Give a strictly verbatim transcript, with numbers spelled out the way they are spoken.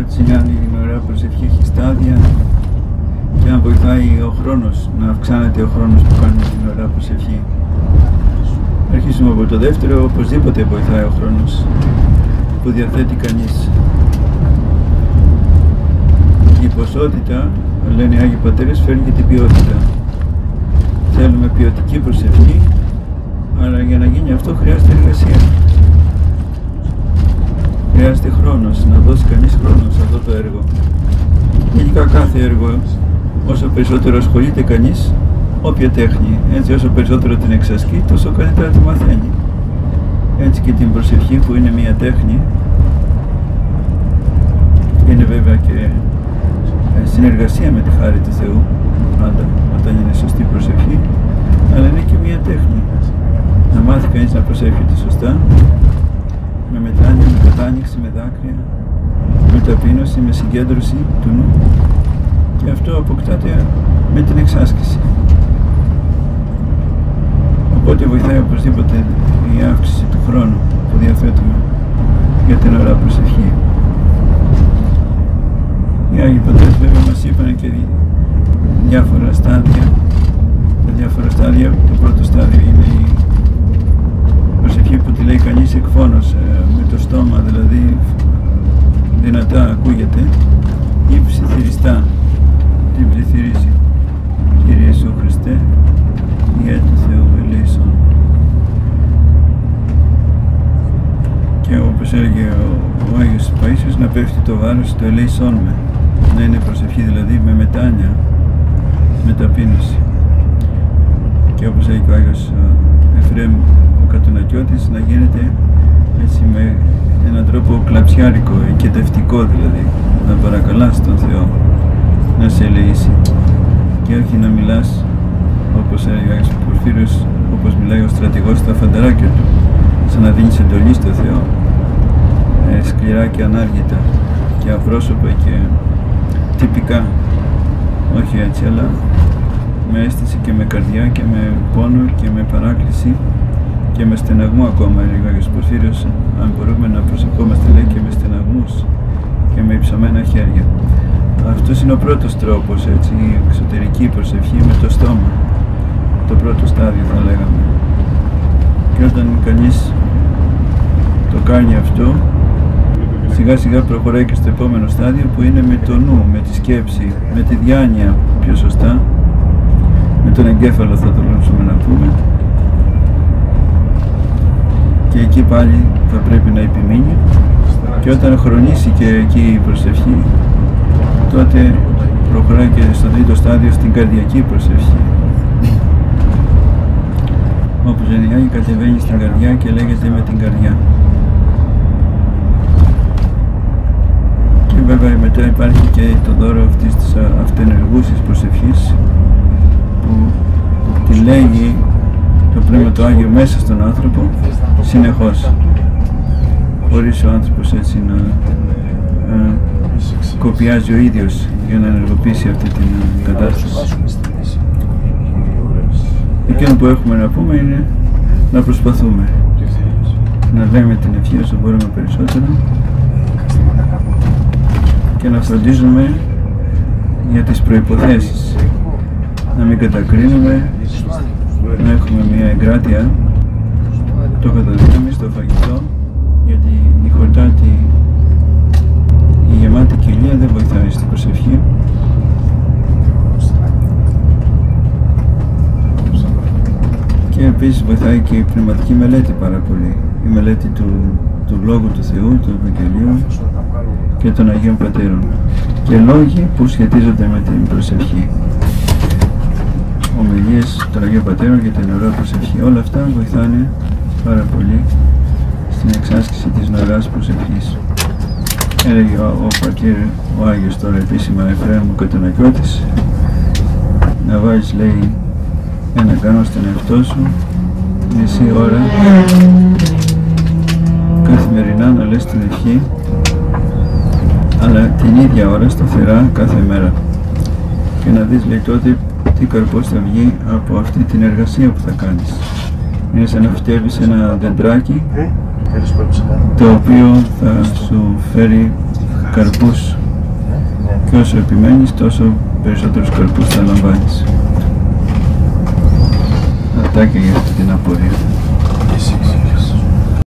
ερώτηση είναι αν η ωραία προσευχή έχει στάδια και αν βοηθάει ο χρόνος, να αυξάνεται ο χρόνος που κάνουμε την ωραία προσευχή. Αρχίσουμε από το δεύτερο, οπωσδήποτε βοηθάει ο χρόνος που διαθέτει κανείς. Η ποσότητα, λένε οι Άγιοι Πατέρες, φέρνει και την ποιότητα. Θέλουμε ποιοτική προσευχή, αλλά για να γίνει αυτό χρειάζεται εργασία. Χρειάζεται χρόνος, να δώσει κανείς χρόνο σε αυτό το έργο. Γενικά κάθε έργο, όσο περισσότερο ασχολείται κανείς, όποια τέχνη, έτσι όσο περισσότερο την εξασκεί, τόσο καλύτερα τη μαθαίνει. Έτσι και την προσευχή που είναι μια τέχνη, είναι βέβαια και συνεργασία με τη χάρη του Θεού, πάντα όταν είναι σωστή προσευχή, αλλά είναι και μια τέχνη. Να μάθει κανείς να προσεύχεται σωστά, με μετάνοια, με κατάνοιξη, με δάκρυα, με ταπείνωση, με συγκέντρωση του νου, και αυτό αποκτάται με την εξάσκηση. Οπότε βοηθάει οπωσδήποτε η αύξηση του χρόνου που διαθέτουμε για την ωραία προσευχή. Οι Άγιοι Πατέρες βέβαια μας είπαν και διάφορα στάδια. Τα διάφορα στάδια, το πρώτο στάδιο είναι η προσευχή που τη λέει κανείς εκφώνως, με το στόμα, δηλαδή δυνατά ακούγεται, ή ψιθυριστά, την ψιθυρίζει. Κύριε Ιησού Χριστέ, Υιέ του Θεού ελέησον. Και όπως έλεγε ο, ο Άγιος Παΐσιος, να πέφτει το βάρος το ελέησον με. Να είναι προσευχή δηλαδή με μετάνοια, με ταπείνωση. Και όπως έλεγε ο Άγιος Εφραίμ ο Κατουνακιώτης, να γίνεται έτσι με έναν τρόπο κλαψιάρικο, οικετευτικό δηλαδή, να παρακαλάς τον Θεό να σε ελεήσει και όχι να μιλάς όπως έλεγε ο Άγιος Πορφύριος, όπως μιλάει ο στρατηγός στα φανταράκια του, σαν να δίνεις εντολή στο Θεό, ε, σκληρά και ανάργητα και απρόσωπα και τυπικά, όχι έτσι, αλλά με αίσθηση και με καρδιά και με πόνο και με παράκληση και με στεναγμό ακόμα, έλεγε ο Άγιος Πορφύριος, αν μπορούμε να προσευχόμαστε, λέει, και με στεναγμούς και με υψωμένα χέρια. Αυτός είναι ο πρώτος τρόπος, έτσι, η εξωτερική προσευχή με το στόμα, το πρώτο στάδιο θα λέγαμε. Και όταν κανείς το κάνει αυτό, σιγά σιγά προχωράει και στο επόμενο στάδιο που είναι με το νου, με τη σκέψη, με τη διάνοια πιο σωστά, με τον εγκέφαλο θα το λούψουμε να πούμε. Και εκεί πάλι θα πρέπει να επιμείνει, και όταν χρονίσει και εκεί η προσευχή, τότε προχωράει και στο τρίτο στάδιο στην καρδιακή προσευχή. Όπως λένε οι Άγιοι, κατεβαίνει στην καρδιά και λέγεται με την καρδιά. Και βέβαια μετά υπάρχει και το δώρο αυτής της αυτενεργούσης προσευχής, που τη λέγει το Πνεύμα του Άγιο μέσα στον άνθρωπο συνεχώς, χωρίς ο άνθρωπος έτσι να α, κοπιάζει ο ίδιος για να ενεργοποιήσει αυτή την κατάσταση. Εκείνο που έχουμε να πούμε είναι να προσπαθούμε να λέμε την ευχή όσο μπορούμε περισσότερο και να φροντίζουμε για τις προϋποθέσεις, να μην κατακρίνουμε, να έχουμε μια εγκράτεια, το καταδείχνουμε στο φαγητό, γιατί η χορτάτη, η γεμάτη κοιλία δεν βοηθάει στην προσευχή. Και επίσης βοηθάει και η πνευματική μελέτη πάρα πολύ, η μελέτη του, του Λόγου του Θεού, του Ευαγγελίου και των Αγίων Πατέρων, και λόγοι που σχετίζονται με την προσευχή, ομιλίες των Αγίων Πατέρων για την ωραία προσευχή. Όλα αυτά βοηθάνε πάρα πολύ στην εξάσκηση της νοεράς προσευχής. Έλεγε ο, ο Πατήρ, ο Άγιος τώρα επίσημα Εφραίμ ο Κατουνακιώτης, να βάζεις, λέει, ένα κάνω στον εαυτό σου μισή ώρα καθημερινά να λες την ευχή, αλλά την ίδια ώρα σταθερά κάθε μέρα, και να δεις, λέει, τότε τι καρπός θα βγει από αυτή την εργασία που θα κάνεις. Είναι σαν να φυτεύεις ένα δεντράκι το οποίο θα σου φέρει καρπούς. Και όσο επιμένεις, τόσο περισσότερους καρπούς θα λαμβάνεις. Αυτά και για αυτή την απορία.